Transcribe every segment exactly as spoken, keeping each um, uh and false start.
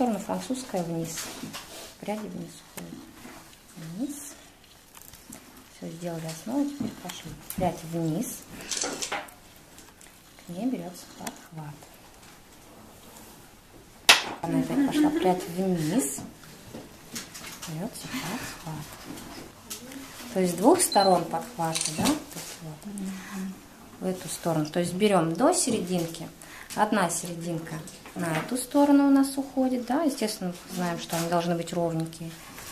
сторону французская вниз. Пряди вниз уходят. Вниз. Все, сделали основу, теперь пошли. Прядь вниз. К ней берется подхват. Она опять пошла. Прядь вниз. Берется подхват. То есть с двух сторон подхвата, да? То есть вот. В эту сторону. То есть берем до серединки. Одна серединка на эту сторону у нас уходит, да, естественно, знаем, что они должны быть ровненькие.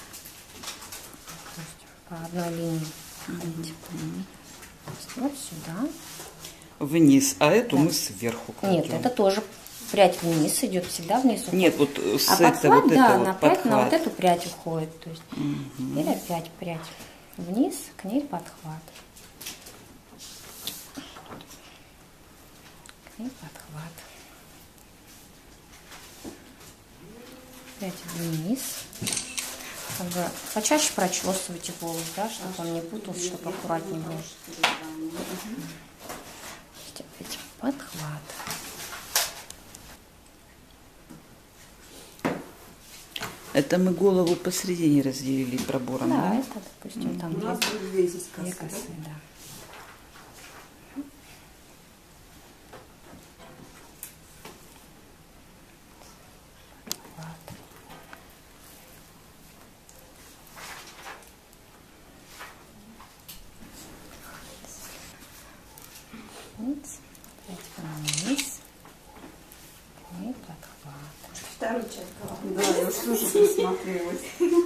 То есть по одной линии. Mm-hmm. Вот сюда. Вниз, а эту да. мы сверху кладем. Нет, это тоже прядь вниз идет, всегда вниз уходит. Нет, вот с а это, подхват, вот да, это на, вот прядь, подхват. на вот эту прядь уходит. То есть, mm-hmm. Или опять прядь вниз, к ней подхват. К ней подхват. Прядь вниз. Как бы почаще прочесывайте волос, да, чтобы он не путался, чтобы аккуратнее было. Опять подхват. Это мы голову посередине разделили пробором, да? Да, это, допустим, там две, две косы, да. Вниз, к ней подхват. Второй часть. Да, я уж тоже присмотрелась.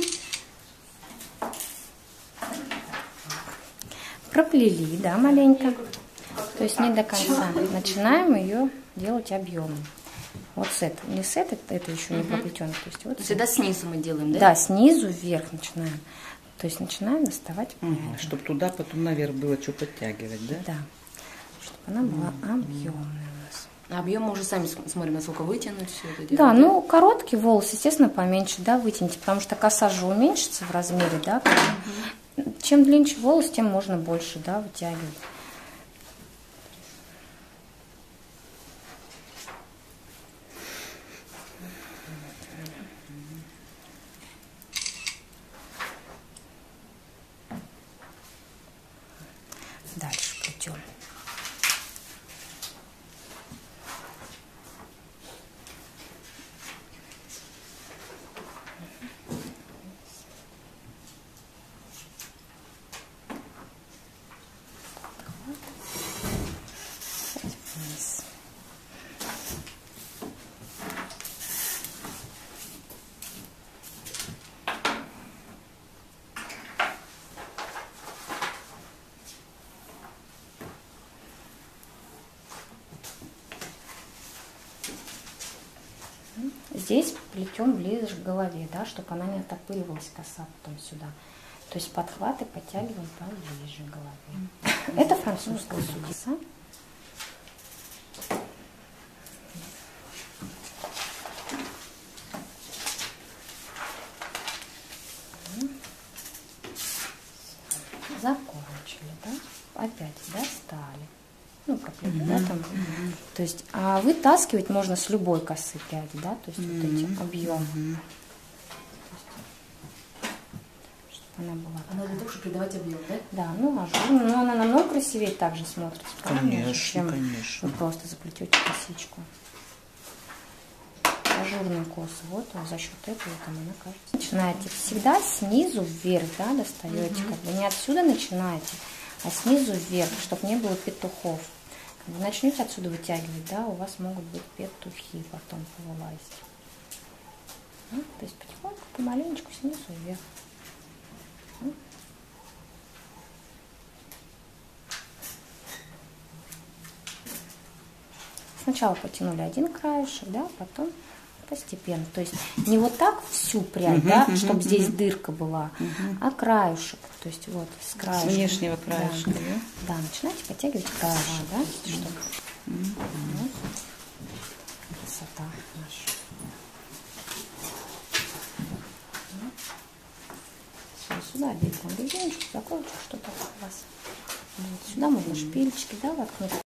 Проплели, да, маленько. То есть не до конца. Начинаем ее делать объемом. Вот с этого. Не с этой, это еще не проплетено. То есть вот всегда снизу мы делаем, да? Да, снизу вверх начинаем. То есть начинаем доставать прядь. Угу, чтобы туда потом наверх было что подтягивать, да? Да. Чтобы она была объемная у нас. А объем мы уже сами смотрим, насколько вытянуть все это дело. Да, ну короткий волос, естественно, поменьше, да, вытяните, потому что коса же уменьшится в размере, да. Угу. Чем длиннее волос, тем можно больше, да, вытягивать. Дальше плетем. Вниз. Здесь плетем ближе к голове, да, чтобы она не оттопыривалась коса потом сюда. То есть подхваты подтягиваем поближе к голове. Это французская коса. Закончили, да? Опять достали. Ну, проплели, mm-hmm. да, там. Mm-hmm. То есть, а вытаскивать можно с любой косы пряди, да, то есть mm-hmm. вот эти объемы. Mm-hmm. Чтобы она была. Она для того, чтобы придавать объем, да? Да, ну ажурно, но она намного красивее также смотрится, конечно, чем конечно. вы просто заплетете косичку. Ажурную косу, вот за счет этого там она кажется. Начинаете всегда снизу вверх, да, достаете, mm-hmm. как бы не отсюда начинаете, а снизу вверх, чтобы не было петухов. Когда вы начнете отсюда вытягивать, да, у вас могут быть петухи потом повылазить. Ну, то есть потихоньку, помаленечку снизу вверх. Сначала потянули один краешек, да, потом постепенно. То есть не вот так всю прядь, uh-huh, да, uh-huh, чтобы uh-huh. здесь дырка была, uh-huh. а краешек. То То есть вот с краешка. С внешнего краешка, да? Да, да, начинайте подтягивать краешек, да? Чтобы... Mm-hmm. Вот. Красота наша. Все, сюда бегом, бегемочку, закончим, что-то у вас. Вот. Сюда можно шпильчики, да, воткнуть.